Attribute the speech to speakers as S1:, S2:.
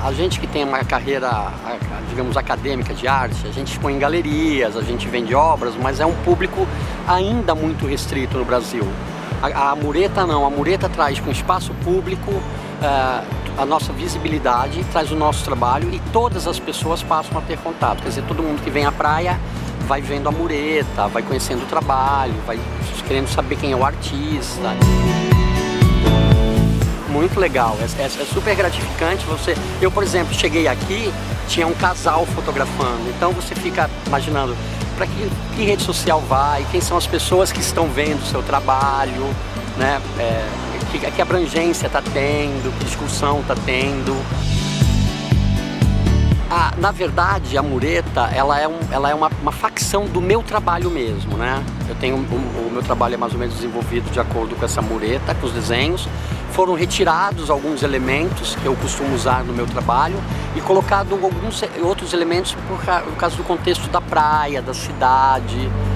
S1: A gente que tem uma carreira, digamos, acadêmica de arte, a gente expõe em galerias, a gente vende obras, mas é um público ainda muito restrito no Brasil. A mureta não, a mureta traz com o espaço público a nossa visibilidade, traz o nosso trabalho e todas as pessoas passam a ter contato. Quer dizer, todo mundo que vem à praia vai vendo a mureta, vai conhecendo o trabalho, vai querendo saber quem é o artista. Muito legal, é super gratificante. Eu, por exemplo, cheguei aqui, tinha um casal fotografando, então você fica imaginando para que rede social vai, quem são as pessoas que estão vendo o seu trabalho, né? Que abrangência está tendo, que discussão está tendo. Na verdade, a mureta, ela é uma facção do meu trabalho mesmo, né? O meu trabalho é mais ou menos desenvolvido de acordo com essa mureta, com os desenhos. Foram retirados alguns elementos que eu costumo usar no meu trabalho e colocado alguns outros elementos por causa do contexto da praia, da cidade.